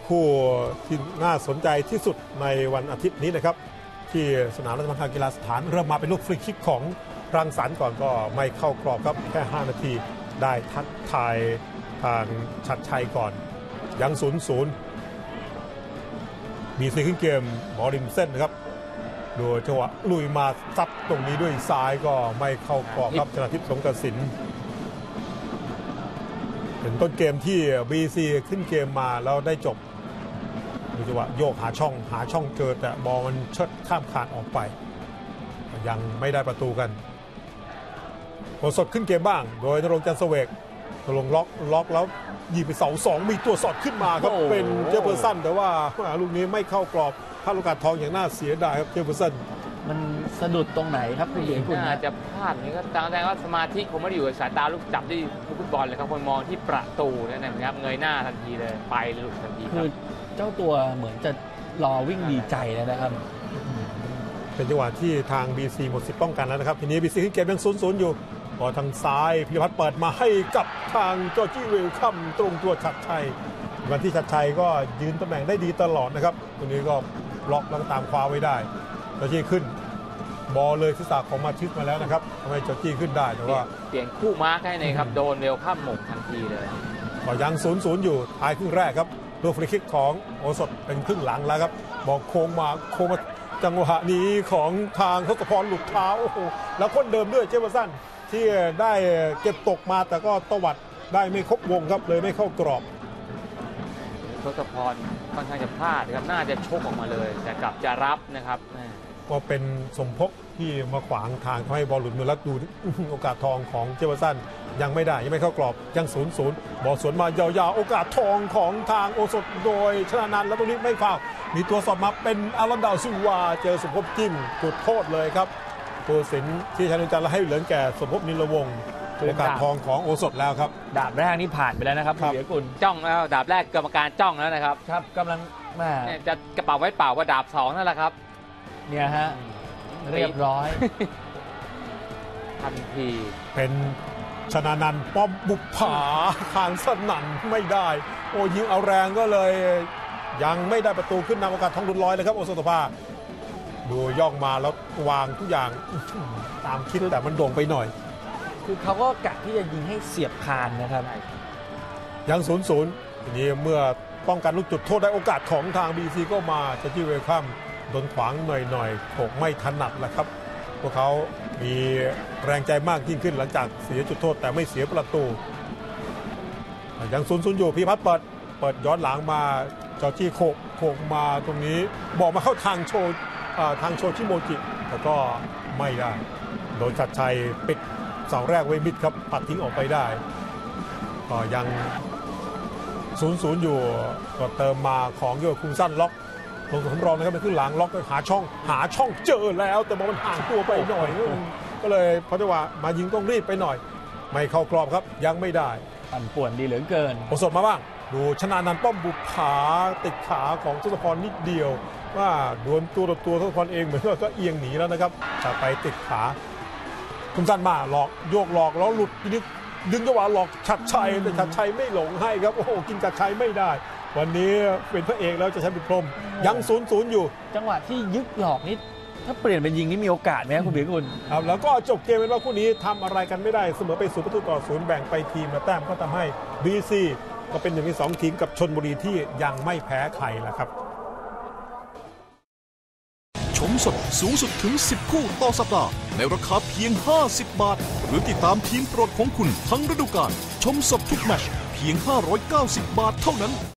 คู่ที่น่าสนใจที่สุดในวันอาทิตย์นี้นะครับที่สนามราชมังคลากีฬาสถานเริ่มมาเป็นลูกฟรีคิกของรังสรรค์ก่อนก็ไม่เข้ากรอบครับแค่5นาทีได้ทักทายทางชัดชัยก่อนยัง 0-0 มีซีขึ้นเกมบอลริมเส้นนะครับดูจังหวะลุยมาซัดตรงนี้ด้วยซ้ายก็ไม่เข้ากรอบครับชนะทิพย์สงกสินเป็นต้นเกมที่ BC ขึ้นเกมมาแล้วได้จบดูจังหวะโยกหาช่องเจอแต่บอลมันเชิดข้ามคานออกไปยังไม่ได้ประตูกันโหสดขึ้นเกมบ้างโดยนรงค์ จันทร์เสวกตกลงล็อกแล้วยิงไปเสา2มีตัวสอดขึ้นมาครับเป็นเจฟเฟอร์สันแต่ว่าลูกนี้ไม่เข้ากรอบพลาดโอกาสทองอย่างน่าเสียดายครับเจฟเฟอร์สันมันสะดุดตรงไหนครับคุณเหลียงคุณอาจจะพลาดนี่ก็แสดงว่าสมาธิคงไม่ได้อยู่ในสายตาลูกจับที่ฟุตบอลเลยครับคนมองที่ประตูนั่นนะครับเงยหน้าทันทีเลยไปหลุดทันทีคือเจ้าตัวเหมือนจะรอวิ่งดีใจแล้วนะครับเป็นจังหวะที่ทาง BC หมดสิทธิ์ป้องกันแล้วนะครับทีนี้ BC ขึ้นเกมยัง 0-0 อยู่พอทางซ้ายพิรพัฒน์เปิดมาให้กับทางจอร์จี้เวลคัมตรงตัวชัดชัยวันที่ชัดชัยก็ยืนตำแหน่งได้ดีตลอดนะครับตรงนี้ก็บล็อกแล้วก็ตามคว้าไว้ได้จอร์จี้ขึ้นบอลเลยศีรษะของมาทิสมาแล้วนะครับทำไมจอร์จี้ขึ้นได้แต่ว่าเปลี่ยนคู่มาร์คให้เลยครับโดนเวลคัมหม่งทันทีเลยก็ยัง 0-0 อยู่ท้ายครึ่งแรกครับลูกฟรีคิกของโอสถเป็นครึ่งหลังแล้วครับบอกโค้งมาจังหวะนี้ของทางทศพรหลุดเท้าโอ้โหแล้วคนเดิมด้วยเจฟเฟอร์สันที่ได้เก็บตกมาแต่ก็ตวัดได้ไม่ครบวงครับเลยไม่เข้ากรอบทศพรค่อนข้างจะพลาดครับน่าจะชกออกมาเลยแต่กลับจะรับนะครับก็เป็นสมภพที่มาขวางทางทำให้บอลหลุดมือแล้วดูโอกาสทองของเจฟเฟอร์สันยังไม่ได้ยังไม่เข้ากรอบยัง 0-0 บอลสวนมายาวๆโอกาสทองของทางโอสถโดยชนะนันท์แล้วตรงนี้ไม่ฟาวมีตัวสอบมาเป็นอารอนดาวซิลวาเจอสมภพจิ้มจุดโทษเลยครับผู้ตัดสินที่ชัยนนท์จันทร์และให้เหลืองแก่สมภพนิรวงศ์โอกาสทองของโอสถแล้วครับดาบแรกนี่ผ่านไปแล้วนะครับคุณเหลียงกุลจ้องแล้วดาบแรกกรรมการจ้องแล้วนะครับครับกำลังมาจะกระเป๋าไว้เปล่าว่าดาบ2นั่นแหละครับเนี่ยฮะเรียบร้อยทันทีเป็นชนะนันท์ป้อมบุกผาคานสนั่นไม่ได้โอ้ยิงเอาแรงก็เลยยังไม่ได้ประตูขึ้นนำโอกาสทองหลุดลอยเลยครับโอสถสภาดูย่องมาแล้ววางทุกอย่างตามคิดแต่มันโด่งไปหน่อยคือเขาก็กะที่จะยิงให้เสียบคานนะครับยัง 0-0 ทีนี้เมื่อป้องกันลูกจุดโทษได้โอกาสของทาง BC ก็มาจะที่เวลคัมโดนขวางหน่อยโขกไม่ถนัดแหละครับพวกเขามีแรงใจมากยิ่งขึ้นหลังจากเสียจุดโทษแต่ไม่เสียประตูยัง 0-0 อยู่พิพัฒน์เปิดย้อนหลังมาจอร์จี้โขกมาตรงนี้บอกมาเข้าทางโชชิโมจิแต่ก็ไม่ได้โดนชัดชัยปิดเสาแรกไว้มิดครับปัดทิ้งออกไปได้ก็ยัง 0-0 อยู่ก็เติมมาของโยคุงสั้นล็อกลงสำรองนะครับเป็นขึ้นหลังล็อกหาช่องเจอแล้วแต่บอลมันห่างตัวไปหน่อยก็เลยพอจังหวะมายิงต้องรีบไปหน่อยไม่เข้ากรอบครับยังไม่ได้ปั่นป่วนดีเหลือเกินโอสถมาบ้างดูชนะนันท์ป้อมบุกขาติดขาของทศพรนิดเดียวว่าดวลตัวต่อตัวทศพรเองเหมือนว่าก็เอียงหนีแล้วนะครับจะไปติดขาคุณสั้นมาหลอกโยกหลอกแล้วหลุดทีนี้ดึงจังหวะหลอกชัดชัยแต่ชัดชัยไม่หลงให้ครับโอ้โหกินชัดชัยไม่ได้วันนี้เป็นพระเอกแล้วจะใช้เป็นพรหมยัง 0-0 อยู่จังหวะที่ยึกหลอกนิดถ้าเปลี่ยนเป็นยิงนี่มีโอกาสไหมคุณเบียร์กุลครับแล้วก็จบเกมเป็นว่าคู่นี้ทำอะไรกันไม่ได้เสมอไป0-0แบ่งไปทีมละแต้มก็ทำให้ BC ก็เป็น1ใน2ทีมกับชลบุรีที่ยังไม่แพ้ใครแหละครับชมสดสูงสุดถึง10คู่ต่อสัปดาห์ในราคาเพียง50 บาทหรือติดตามทีมโปรดของคุณทั้งฤดูกาลชมสดทุกแมตช์เพียง590 บาทเท่านั้น